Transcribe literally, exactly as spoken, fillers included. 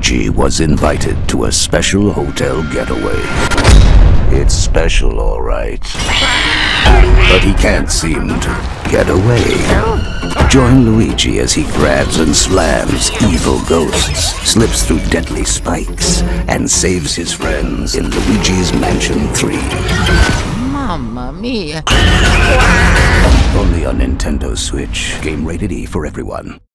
Luigi was invited to a special hotel getaway. It's special, all right. But he can't seem to get away. Join Luigi as he grabs and slams evil ghosts, slips through deadly spikes, and saves his friends in Luigi's Mansion three. Mamma mia! Only on Nintendo Switch. Game rated E for everyone.